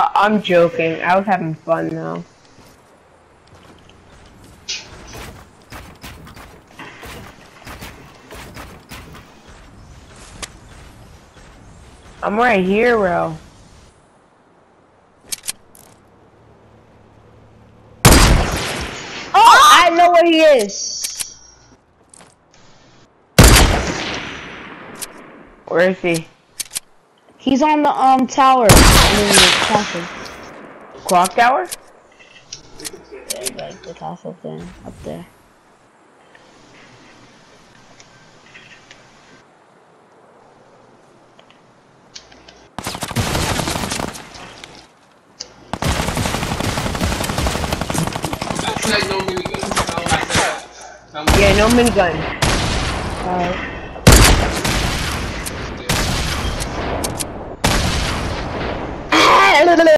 I'm joking. I was having fun though. I'm right here, bro. Oh, I know where he is. Where is he? He's on the tower. I mean, the castle. Clock tower? Yeah, like the castle thing up there. Like no minigun. I don't like that. Yeah, no minigun. Alright.